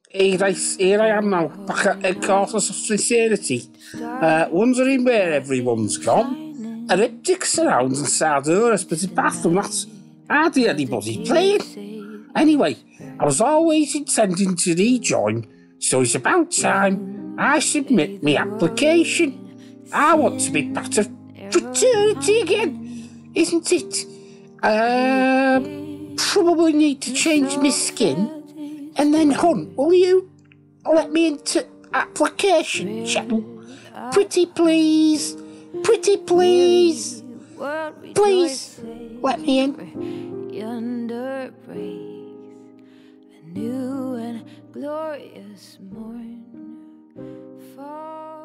Here I am now, back at Quarters of Fraternity, wondering where everyone's gone. Elliptics around and Sardonis, but apart from that, hardly anybody playing. Anyway, I was always intending to rejoin, so it's about time I submit my application. I want to be part of Fraternity again, isn't it? Probably need to change my skin. And then, hon, will you let me into application channel? Pretty please. Pretty please. Please, let me in. Yonder breaks a new and glorious morn.